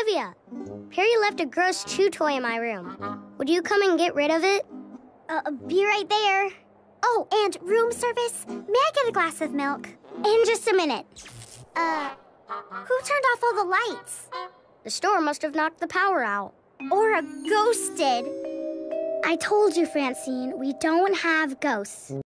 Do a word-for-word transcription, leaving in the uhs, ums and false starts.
Olivia, Perry left a gross chew toy in my room. Would you come and get rid of it? Uh, be right there. Oh, and room service, may I get a glass of milk? In just a minute. Uh, who turned off all the lights? The store must have knocked the power out. Or a ghost did. I told you, Francine, we don't have ghosts.